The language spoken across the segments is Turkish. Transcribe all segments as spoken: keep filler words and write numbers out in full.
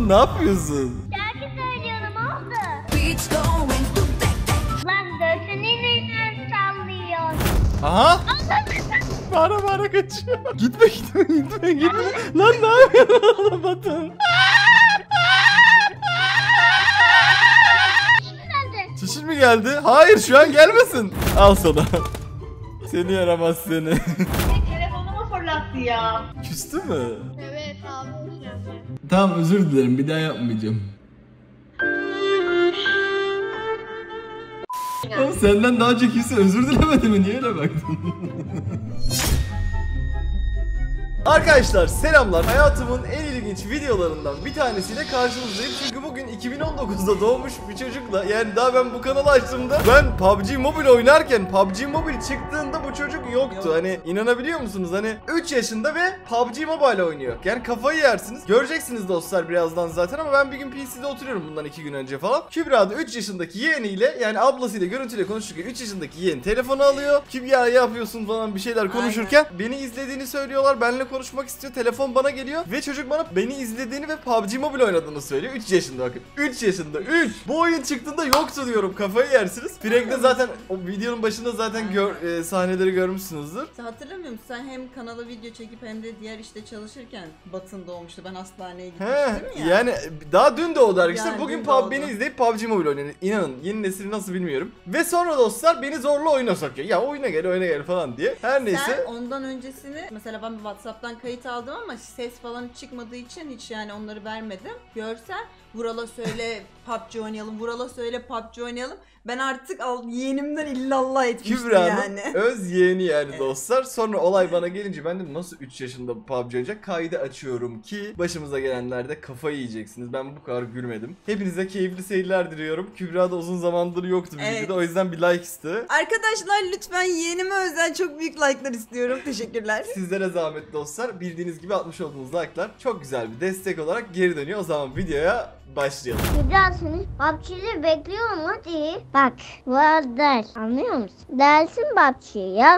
Batın ne yapıyorsun? Şarkı söylüyorum oldu. Lan dörsünü sallıyor. Aha. Bağıra bağıra kaçıyor. Gitme gitme gitme gitme. Lan ne yapıyorsun Batın? Çişir mi geldi? Hayır şu an gelmesin. Al sana. Seni yaramaz seni. Telefonumu fırlattı ya. Küstü mü? Evet abi. Tamam özür dilerim bir daha yapmayacağım. Oğlum senden daha önce kimse özür dilemedi mi? Niye öyle baktın? Arkadaşlar selamlar. Hayatımın en ilginç videolarından bir tanesiyle karşınızdayım. Çünkü bugün iki bin on dokuzda doğmuş bir çocukla, yani daha ben bu kanalı açtığımda ben P U B G Mobile oynarken P U B G Mobile çıktığında bu çocuk yoktu. Hani inanabiliyor musunuz? Hani üç yaşında ve P U B G Mobile oynuyor. Yani kafayı yersiniz. Göreceksiniz dostlar birazdan zaten, ama ben bir gün P C'de oturuyorum bundan iki gün önce falan. Kübra da üç yaşındaki yeğeniyle, yani ablasıyla görüntüyle konuşurken üç yaşındaki yeğen telefonu alıyor. Kübra yapıyorsun falan bir şeyler konuşurken aynen, beni izlediğini söylüyorlar. Benle konuşmak istiyor. Telefon bana geliyor ve çocuk bana beni izlediğini ve P U B G Mobile oynadığını söylüyor. üç yaşında bakın. üç yaşında. üç. Bu oyun çıktığında yoktu diyorum. Kafayı yersiniz. Frank'te zaten o videonun başında zaten gör, e, sahneleri görmüşsünüzdür. Sen hatırlamıyor musun? Sen hem kanala video çekip hem de diğer işte çalışırken Batın doğmuştu. Ben hastaneye gitmiştim ya. Yani daha dün de o arkadaşlar. Yani bugün P U B G beni izleyip P U B G Mobile oynuyor. İnanın yeni nesili nasıl bilmiyorum. Ve sonra dostlar beni zorla oyuna sokuyor. Ya oyuna gel oyuna gel falan diye. Her neyse. Sen ondan öncesini mesela ben WhatsApp'tan kayıt aldım ama ses falan çıkmadığı için hiç yani onları vermedim. Görsen Vural'a söyle P U B G oynayalım, Vural'a söyle P U B G oynayalım. Ben artık al, yeğenimden illallah etmiştim Kübra'nın yani. öz yeğeni yani Evet. dostlar. Sonra olay bana gelince ben de nasıl üç yaşında P U B G oynayacak? Kaydı açıyorum ki başımıza gelenlerde kafayı yiyeceksiniz. Ben bu kadar gülmedim. Hepinize keyifli seyirler diliyorum. Kübra da uzun zamandır yoktu Evet. videoda, o yüzden bir like istedi. Arkadaşlar lütfen yeğenime özel çok büyük like'lar istiyorum. Teşekkürler. Sizlere zahmet dostlar. Bildiğiniz gibi atmış olduğunuz like'lar çok güzel bir destek olarak geri dönüyor. O zaman videoya başlayalım. Güzelsiniz. P U B G'leri bekliyorum hadi. Bak bu arada ders. Anlıyor musun? Dersin P U B G ya.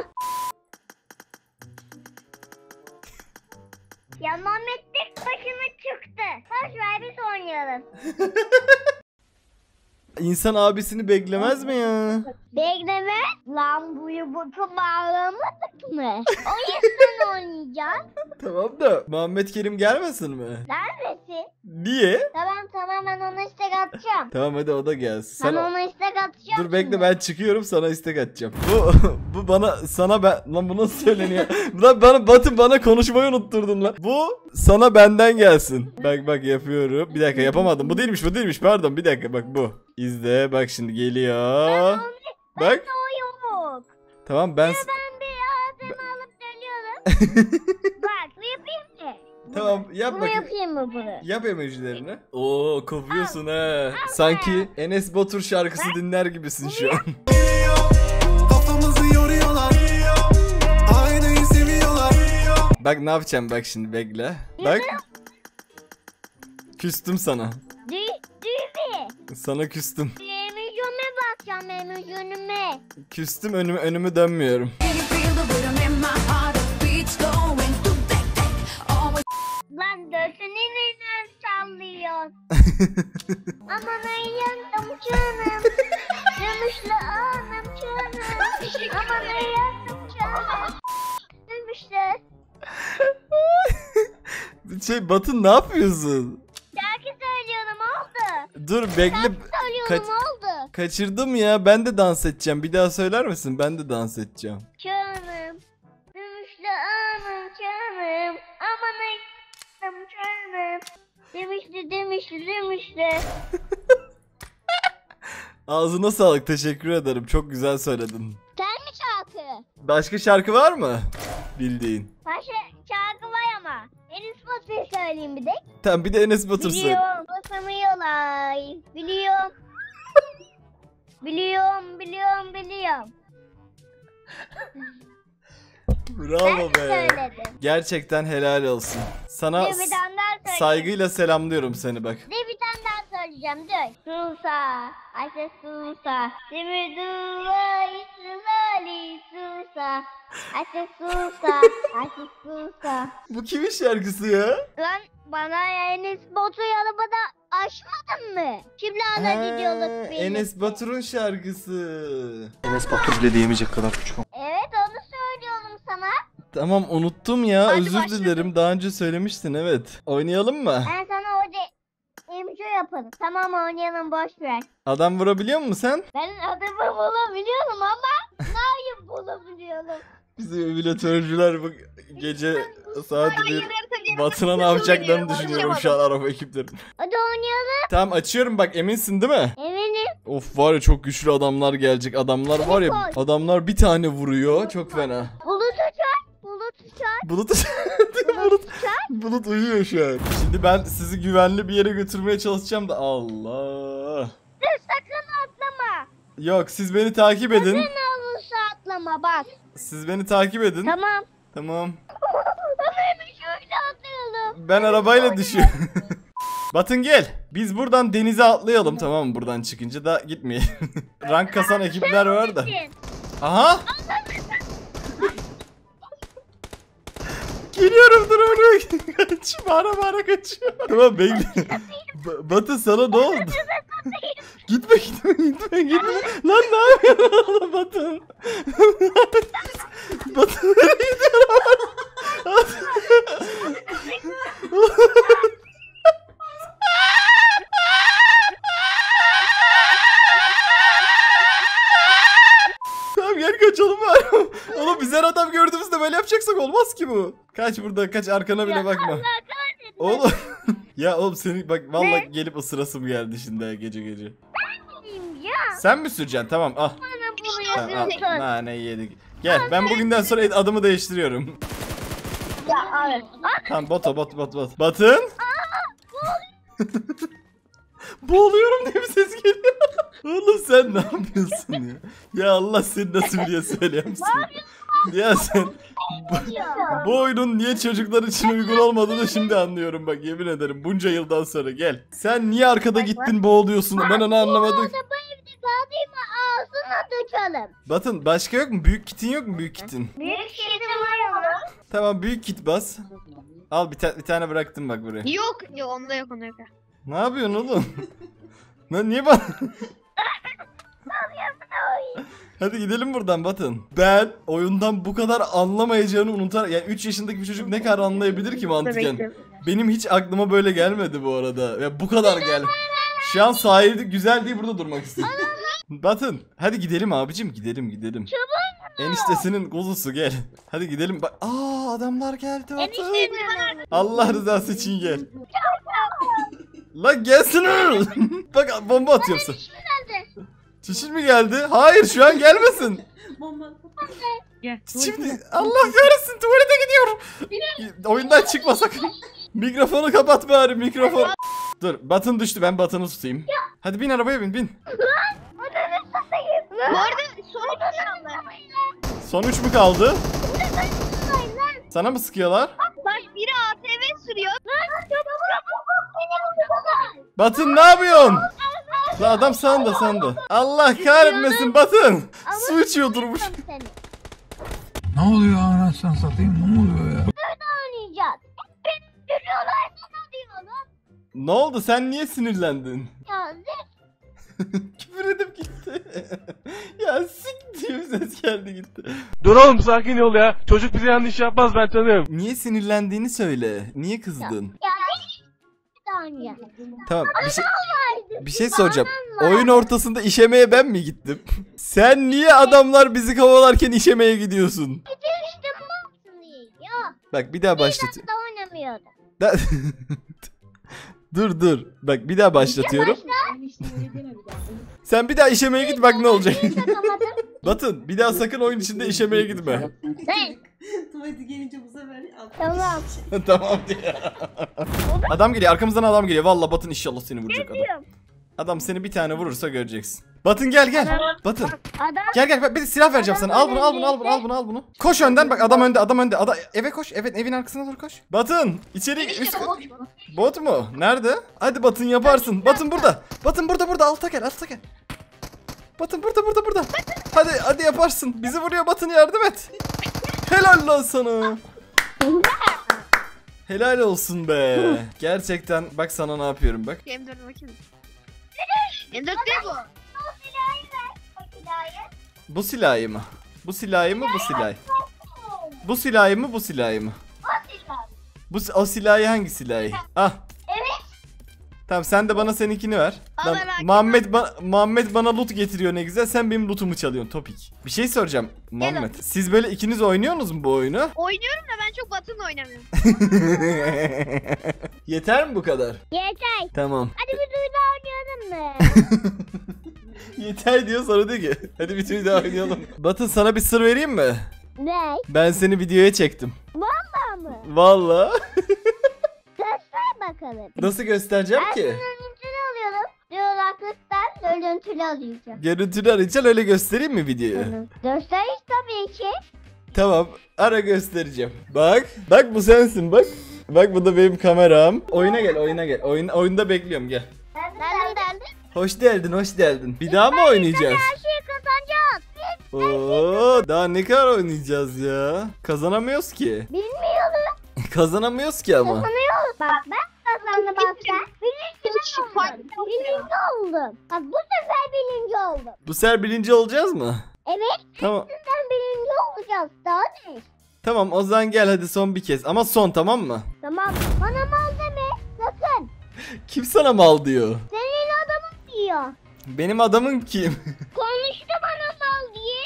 Ya Mehmet tek başına çıktı. Boş ver biz oynayalım. İnsan abisini beklemez mi ya? Bekleme. Lan bu yubutu bağlamadık mı? O yüzden oynayacağız. Tamam da Muhammed Kerim gelmesin mi? Neredesin? Niye? Tamam tamam ben ona istek atacağım. Tamam hadi o da gelsin. Ben Sen ona istek atacağım. Dur bekle şimdi. ben çıkıyorum sana istek atacağım. Bu bu bana sana ben lan bu nasıl söyleniyor? Lan bana Batın bana konuşmayı unutturdun lan. Bu sana benden gelsin. Bak bak yapıyorum. Bir dakika yapamadım. Bu değilmiş bu değilmiş pardon bir dakika bak bu. İzle bak şimdi geliyor. Bak. Ben o yok. Tamam ben. Ben bir ağzımı alıp dönüyorum. Bak bu yapayım mı? Tamam yap Bunu bakayım. yapayım mı bunu? Yap emojilerini. Oo kopuyorsun ha. Sanki Enes Batur şarkısı dinler gibisin şu an. Kafamızı yoruyorlar. Aynayı seviyorlar. Bak ne yapacağım bak şimdi bekle. Bak. Küstüm sana. Dü düğme. Sana küstüm. Emüzyonuma bakacağım emüzyonuma. Küstüm önümü önümü dönmüyorum. Lan dörsünü neden sallıyor? Aman ayyandım canım. Dönüşlü anım canım. Aman ayyandım canım. Dönüşlü. Şey Batın ne yapıyorsun? Şarkı söylüyorum oldu. Dur bekle. Söylüyorum Kaç- oldu. Kaçırdım ya. Ben de dans edeceğim. Bir daha söyler misin? Ben de dans edeceğim. Canım. Dönüşlü anım canım. Aman ayyandım canım. Demişti demişti demişti. Ağzına sağlık. Teşekkür ederim. Çok güzel söyledin. Sen mi şarkı? Başka şarkı var mı? Bildiğin. Başka şarkı var ama. Enes Batur'u söyleyeyim bir de. Tamam bir de Enes Batur söyle. Biliyorum basamıyorlar. Biliyorum. biliyorum biliyorum biliyorum. Bravo Ben be. söyledim. Gerçekten helal olsun. Sana Bir tane daha söyleyeyim. saygıyla selamlıyorum seni bak. Bir tane daha söyleyeceğim. söyleyeceğim dur. Susa, Ayşe Susa. Demirdua İsraili Susa. Ayşe Susa, Ayşe Susa. Bu kimin şarkısı ya? Lan bana Enes Batur arabada aşmadın mı? Kimle ana gidiyorduk biz? Enes Batur'un şarkısı. Enes Batur bile diyemeyecek kadar küçük. Evet onu söylüyorum sana. Tamam unuttum ya. Hadi Özür başladım. dilerim. Daha önce söylemiştin evet. Oynayalım mı? Ben sana orada imzo yaparım. Tamam oynayalım boş ver. Adam vurabiliyor musun sen? Ben adımı bulabiliyorum ama nayı bulabiliyorum. Bizim emülatörcüler bu gece saat bir Batı'na ne yapacaklarını düşünüyorum şu an araba ekipleri. Hadi oynayalım. Tamam açıyorum bak eminsin değil mi? Eminim. Of var ya çok güçlü adamlar gelecek. Adamlar var ya adamlar bir tane vuruyor. Çok fena. Bulut uçar. Bulut uçar. Bulut Bulut Bulut uçar. Bulut uyuyor şu an. Şimdi ben sizi güvenli bir yere götürmeye çalışacağım da Allah. Dur sakın atlama. Yok siz beni takip edin. Sakın havuza atlama bak. Siz beni takip edin. Tamam. Tamam. Ama hemen şöyle atlayalım. Ben arabayla düşüyorum. Batın gel. Biz buradan denize atlayalım tamam mı? Buradan çıkınca da gitmeyelim. Rank kasan ekipler var da. Aha. Geliyorum dur oraya. Kaç. Bağıra bağıra kaçıyor. Tamam bekle. Ba- Batı sana ne oldu? Gitme gitme gitme gitme. Lan ne yapıyorsun oğlum Batı? Batı nereye gidiyorsun? Tamam gel kaçalım bari. Oğlum biz her adam gördüğümüzde böyle yapacaksak olmaz ki bu. Kaç burada kaç arkana bile bakma. Oğlum. Ya oğlum seni bak vallahi gelip ısırasım geldi şimdi ha, gece gece. Ya. Sen mi süreceksin tamam ah. Bana bunu Tamam, al. yapıyorsun. Nane yedik. Gel ben bugünden sonra adımı değiştiriyorum. Ya abi. Tamam boto bot bot bot. Batın. Boğuluyorum diye bir ses geliyor. Oğlum sen ne yapıyorsun ya? Ya Allah seni nasıl biliyor söyleyemsin. Ya sen bu, bu oyunun niye çocuklar için uygun olmadığını şimdi anlıyorum bak yemin ederim bunca yıldan sonra gel. Sen niye arkada gittin boğuluyorsun ben onu anlamadım. Araba evde kaldıyma ağzına dökelim. Batın başka yok mu? Büyük kitin yok mu büyük kitin? Büyük şeyde var ya. Tamam büyük kit bas. Al bir, ta- bir tane bıraktım bak buraya. Yok yok onda yok onda yok. Ne yapıyorsun oğlum? Lan niye bana? Hadi gidelim buradan Batın. Ben oyundan bu kadar anlamayacağını unutar. Yani üç yaşındaki bir çocuk ne kadar anlayabilir ki mantıken? Benim hiç aklıma böyle gelmedi bu arada. Ya bu kadar gel. Şu an sahilde güzel diye burada durmak istiyorum. Batın hadi gidelim abicim gidelim gidelim. Eniştesinin kuzusu gel. Hadi gidelim. Bak aa adamlar geldi Batın. Allah rızası için gel. Lan gelsene. Bak bomba atıyorum sana. Çişin mi geldi? Hayır şu an gelmesin. Bomba. Gel. Şimdi Allah kahretsin tuvalete gidiyorum. Oyundan çıkma sakın. Mikrofonu kapat bari mikrofon. Dur Batın düştü ben Batın'ı tutayım. Hadi bin arabaya bin bin. Bu arada son iki kaldı. Son üç mü kaldı? Sana mı sıkıyorlar? Bak biri A T V sürüyor. Batın ne yapıyorsun? La adam sağında sağında. Allah kahretmesin Batın. Su içiyor durmuş. Seni. Ne oluyor anasını satayım ne oluyor ya? Oynayacağız. Beni görüyorlar sana diyorlar. Ne oldu sen niye sinirlendin? Ya zek. Küfür edip gitti. Ya sik diye bir ses geldi gitti. Dur oğlum sakin ol ya. Çocuk bize yanlış yapmaz ben tanıyorum. Niye sinirlendiğini söyle. Niye kızdın? Ya bir saniye. Tamam bir şey, bir şey soracağım. Oyun ortasında işemeye ben mi gittim? Sen niye adamlar bizi kovalarken işemeye gidiyorsun? İşte bu diye. Ya. Bak bir daha başlat. Da oynamıyordu. Da- dur dur. Bak bir daha başlatıyorum. Sen bir daha işemeye git bak ne olacak. Batın bir daha sakın oyun içinde işemeye gitme. Ben. Tuvalete gelince bu sefer al. Tamam. Tamam diye. Adam geliyor arkamızdan adam geliyor. Vallahi Batın inşallah seni vuracak adam. Diyorum. Adam seni bir tane vurursa göreceksin. Batın gel gel. Batın. Adam Gel gel bir silah vereceğim sana. Al bunu al bunu al bunu al bunu al bunu. Koş önden bak adam önde adam önde. Ada eve koş. Evet evin arkasına doğru koş. Batın içeri üst bot mu? Nerede? Hadi Batın yaparsın. Batın burada. Batın burada burada alta gel alta gel. Batın burada burada burada. Hadi hadi yaparsın. Bizi vuruyor Batın yardım et. Helal lan sana. Helal olsun be. Gerçekten bak sana ne yapıyorum bak. M dört bakayım. M dört ne bu? Bu silahı mı? Bu silahı mı bu silahı? Bu silahı mı bu silahı mı? Bu o silahı hangi silahı? Ah. Evet. Tamam sen de bana seninkini ver. Allah Lan, Allah. Muhammed ba Muhammed bana loot getiriyor ne güzel. Sen benim lootumu çalıyorsun topik. Bir şey soracağım Muhammed. Siz böyle ikiniz oynuyorsunuz mu bu oyunu? Oynuyorum da ben çok Batın'la oynamıyorum. Yeter mi bu kadar? Yeter. Tamam. Hadi bir duyda oynayalım mı? Yeter diyor sonra diyor ki hadi bir türlü daha oynayalım. Batın sana bir sır vereyim mi? Ne? Ben seni videoya çektim. Vallahi mı? Vallahi. Göster bakalım. Nasıl göstereceğim Ben ki? görüntülü alıyorum. Diyorlar göster. Görüntülü alacağım. Görüntülü arayacaksın öyle göstereyim mi videoyu? Gösteriş tabii ki. Tamam ara göstereceğim. Bak bak bu sensin bak. Bak bu da benim kameram. Oyuna gel oyuna gel. Oyun, oyunda bekliyorum gel. Nereden geldin? Hoş geldin hoş geldin. Bir daha mı oynayacağız? Her şeyi kazanacağız. Oo, daha ne kadar oynayacağız ya? Kazanamıyoruz ki. Bilmiyorum. Kazanamıyoruz ki ama. Kazanıyoruz. Bak ben kazandım bak ben. Birinci oldum. Birinci oldum. Bak bu sefer birinci oldum. Bu sefer birinci olacağız mı? Evet. Tamam. Sen birinci olacağız. Daha ne? Tamam o zaman gel hadi son bir kez. Ama son tamam mı? Tamam. Bana mal deme. Sakın. Kim sana mal diyor? Senin adamın diyor. Benim adamın kim? Konuştu bana mal diye.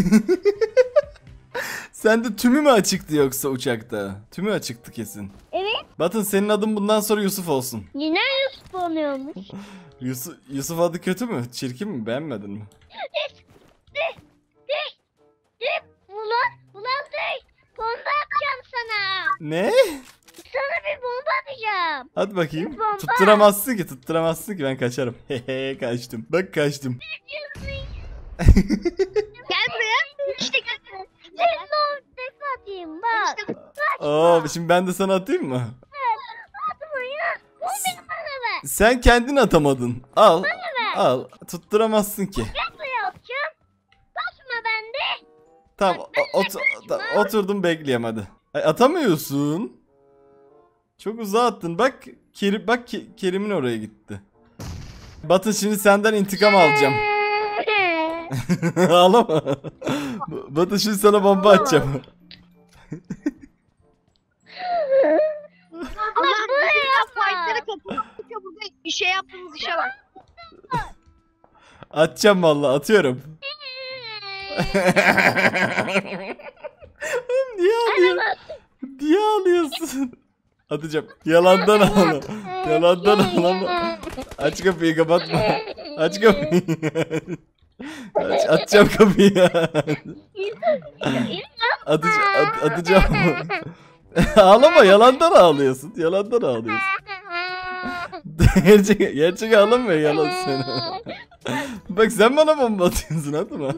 Sen de tümü mü açıktı yoksa uçakta? Tümü açıktı kesin. Evet. Batın senin adın bundan sonra Yusuf olsun. Yine Yusuf oluyormuş. Yusuf, Yusuf adı kötü mü? Çirkin mi? Beğenmedin mi? Ulan, ulan dur. Bomba atacağım sana. Ne? Sana bir bomba atacağım. Hadi bakayım. Bomba. Tutturamazsın ki tutturamazsın ki ben kaçarım. Hehe kaçtım. Bak kaçtım. Gel buraya. İşte gel. Ben de tek atayım bak. İşte Oo, şimdi ben de sana atayım mı? Atma ya. Bu benim bana ver. Sen kendin atamadın. Al. Al. Tutturamazsın ki. Nasıl yapacağım? Basma bende. Tamam o- ot- ta- oturdum bekleyeyim hadi. Ay, atamıyorsun. Çok uzağa attın. Bak Kerim bak Ke- Kerim'in oraya gitti. Batın şimdi senden intikam alacağım. Ağlama. Batın şimdi sana bomba atacağım. Ama buraya fightları kapattık ya burada bir şey yaptığımız işe bak. Atacağım vallahi atıyorum. Niye ağlıyorsun? Niye ağlıyorsun? Atacağım. Yalandan ağla. Yalandan ağlama. Aç kapıyı kapatma. Aç kapıyı. Aç, atacağım kapıyı. Atacağım. At, atacağım. Ağlama yalandan ağlıyorsun. Yalandan ağlıyorsun. gerçek, gerçek ağlamıyor yalan seni. Bak sen bana bomba atıyorsun atma.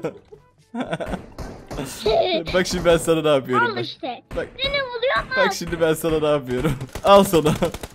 Bak şimdi ben sana ne yapıyorum Al bak. işte. Bak, Seni vuruyor mu? bak şimdi ben sana ne yapıyorum. Al sana.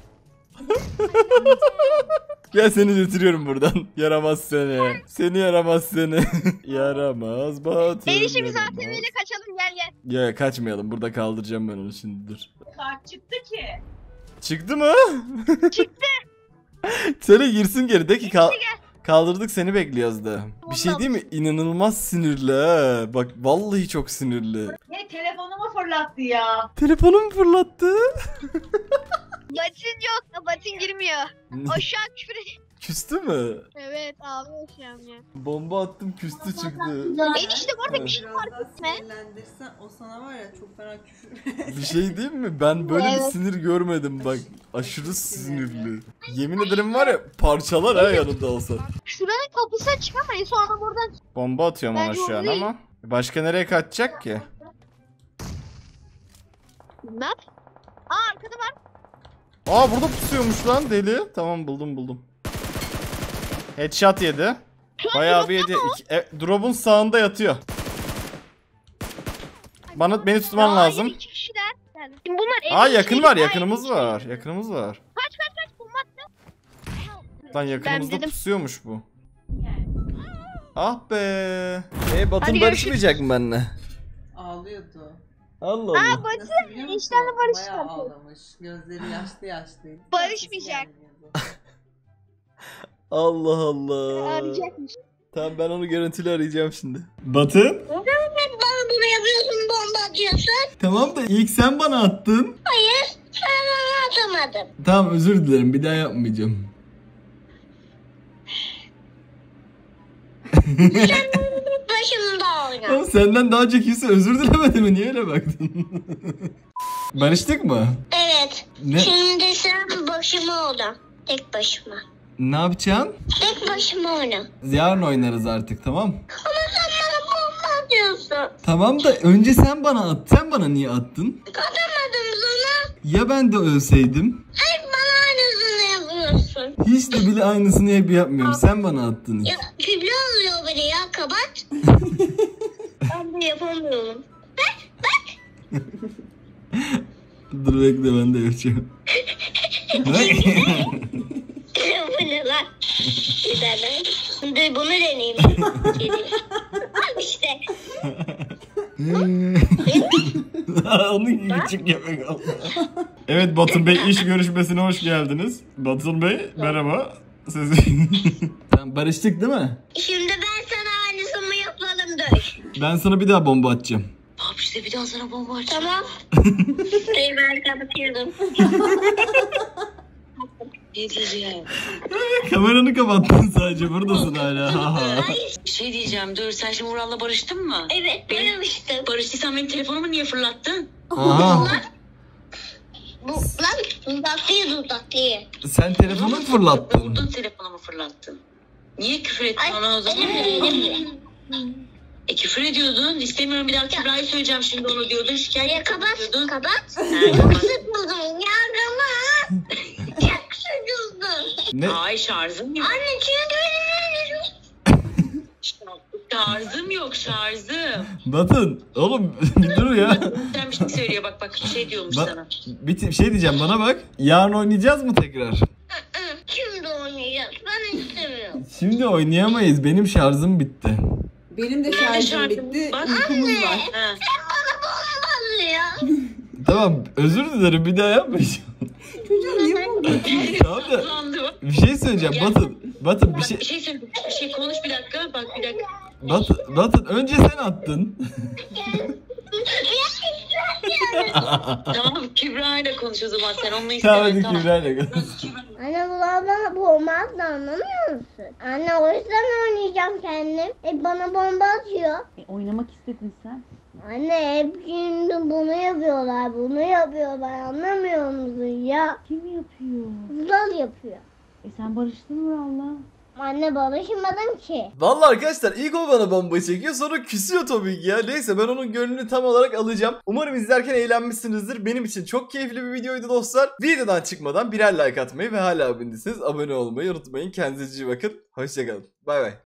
Gel seni götürüyorum buradan. Yaramaz seni. Seni yaramaz seni. Yaramaz Batın. Erişimiz yaramaz. A T V ile kaçalım gel gel. Ya kaçmayalım. Burada kaldıracağım ben onu şimdi dur. Kart çıktı ki. Çıktı mı? Çıktı. Seni girsin geri de ki kal kaldırdık seni bekliyoruz da. Bir şey değil mi? İnanılmaz sinirli ha. Bak vallahi çok sinirli. Ne telefonumu fırlattı ya. Telefonumu fırlattı. Batın yok. Batın girmiyor. O şu an küfür ediyor. Küstü mü? Evet ağlıyor şu an ya. Bomba attım küstü çıktı. Enişte burada bir şey Biraz var. daha gitme. sinirlendirsen o sana var ya çok fena küfür. Bir şey değil mi? Ben böyle bir Evet. sinir görmedim bak. Aşırı sinirli. Yemin ederim var ya parçalar ha yanında olsa. Şuranın kapısına çıkamayız sonra buradan. Bomba atıyorum Ben ona şu an yollayayım. ama. Başka nereye kaçacak ki? Ne yap? Aa arkada var. Aa burada pusuyormuş lan deli. Tamam buldum buldum. Headshot yedi. Bayağı bir yedi. İki- E, drop'un sağında yatıyor. Bana beni tutman Hayır, lazım. iki kişiler. Yani. Şimdi bunlar Aa evin yakın içeri- var, Hayır, yakınımız içeri- var. Yakınımız var. Kaç kaç kaç bomba attı. Lan yakınımızda dedim. pusuyormuş bu. Ah be. E Batın Hadi barışmayacak mı benimle? Ağlıyordu. Allah Allah. Nasıl biliyor musun? işlerle barış Bayağı yapıyor. ağlamış. Gözleri yaşlı yaşlıydı. Barışmayacak. Sesi gelmiyordu. Allah Allah. Arayacakmış. Tamam ben onu görüntülü arayacağım şimdi. Batın? Bana bunu yapıyorsun, bomba atıyorsun. Tamam da ilk sen bana attın. Hayır, sen bana atamadın. Tamam özür dilerim, bir daha yapmayacağım. Başımda oyna. Oğlum senden daha önce kimse özür dilemedi mi? Niye öyle baktın? Barıştık mı? Evet. Ne? Şimdi sen başıma oyna. Tek başıma. Ne yapacaksın? Tek başıma oyna. Yarın oynarız artık, tamam? Ama sen bana bomba atıyorsun. Tamam da önce sen bana at. Sen bana niye attın? Atamadım sana. Ya ben de ölseydim? Hep bana aynısını yapıyorsun. Hiç de bile aynısını hep yapmıyorum. Sen bana attın hiç. Ya küble oluyor beni ya, kapat. Ben de yapamıyorum. Dur bekle, ben de yapacağım. Bu ne lan? Bir tane. Dur bunu deneyeyim. Al işte. Onun gibi küçük yemek oldu. Evet Batın Bey, iş görüşmesine hoş geldiniz. Batın Bey merhaba. Siz... Tamam, barıştık değil mi? Şimdi ben sana aynısını yapalım dur. Ben sana bir daha bomba atacağım. Abi işte bir daha sana bomba açacağım. Tamam. Dur ben kapatıyorum. Ne diyeceğim? Kameranı kapattın sadece, buradasın hala. Ha ha. Bir şey diyeceğim. Dur sen şimdi Vural'la barıştın mı? Evet barıştım. Barıştıysan benim telefonumu niye fırlattın? Aha. Bu lan dudaklıyı dudaklıyı. Sen telefonu mu fırlattın? Vurdun telefonumu fırlattın. Niye küfür ettin ona o zaman? E küfür ediyordun. İstemiyorum bir daha Kübra'yı söyleyeceğim şimdi onu diyordun. Şikayet Ya kapat ediyordun. kapat. Ha, Çok kapat. sıkıldım ya kapat. Çok sıkıldım. Ne? Ay şarjım yok. Anne çünkü Şarjım yok şarjım. Batın, oğlum bir dur ya. Sen bir şey söylüyor bak bak bir şey diyormuş Ba- sana. bir t- şey diyeceğim, bana bak. Yarın oynayacağız mı tekrar? şimdi oynayacağız. Ben istemiyorum. Şimdi oynayamayız. Benim şarjım bitti. Benim de Benim de şarjım şarjım bitti. bak. Uykumuz var. Ha. Bana bomba ya. Tamam, özür dilerim, bir daha yapmayacağım. Çocuğum niye bomba? Tamam da Kullandı bak. bir şey söyleyeceğim Batın. Batın bir Bak şey bir şey söyle. Bir şey konuş bir dakika. Bak bir dakika. Batın, Batın önce sen attın. Tamam Kübra ile konuş o zaman sen onunla Tamam isteme. hadi Kübra'yla. Anne bu bana bomba attı, anlamıyor musun? Anne o yüzden oynayacağım kendim. Hep bana bomba atıyor. E, oynamak istedin sen. Anne hep şimdi bunu yapıyorlar, bunu yapıyorlar, anlamıyor musun ya? Kim yapıyor? Kızlar yapıyor. E sen barıştın mı Valla? Anne barışmadım ki. Vallahi arkadaşlar ilk o bana bombayı çekiyor, sonra küsüyor tabii ki ya. Neyse ben onun gönlünü tam olarak alacağım. Umarım izlerken eğlenmişsinizdir. Benim için çok keyifli bir videoydu dostlar. Videodan çıkmadan birer like atmayı ve hala abone değilseniz abone olmayı unutmayın. Kendinize iyi bakın. Hoşçakalın. Bay bay.